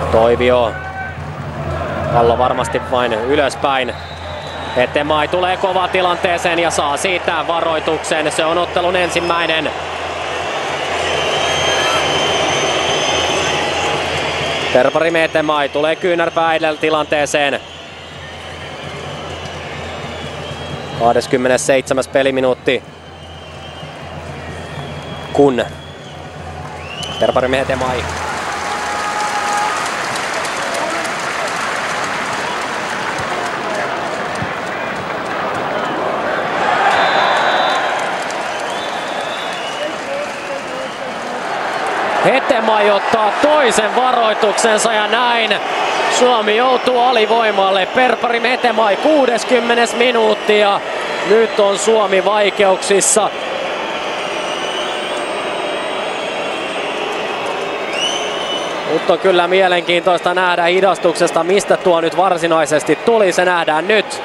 Toivio. Pallo varmasti vain ylöspäin. Hetemäki tulee kova tilanteeseen ja saa siitä varoituksen. Se on ottelun ensimmäinen. Terpari Hetemäki tulee kyynärpää edellä tilanteeseen. 27. peliminuutti. Kun Terpari Hetemäki Hetemäki ottaa toisen varoituksensa ja näin Suomi joutuu alivoimalle. Terpari Hetemäki 60. minuutti ja nyt on Suomi vaikeuksissa. Nyt on kyllä mielenkiintoista nähdä hidastuksesta, mistä tuo nyt varsinaisesti tuli. Se nähdään nyt.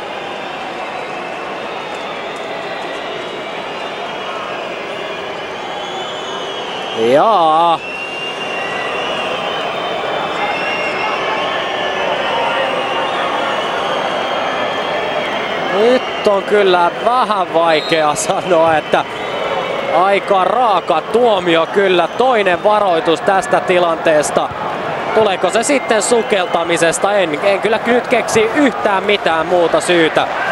Jaa. Nyt on kyllä vähän vaikea sanoa, että aika raaka tuomio kyllä. Toinen varoitus tästä tilanteesta. Tuleeko se sitten sukeltamisesta? En kyllä nyt keksi yhtään mitään muuta syytä.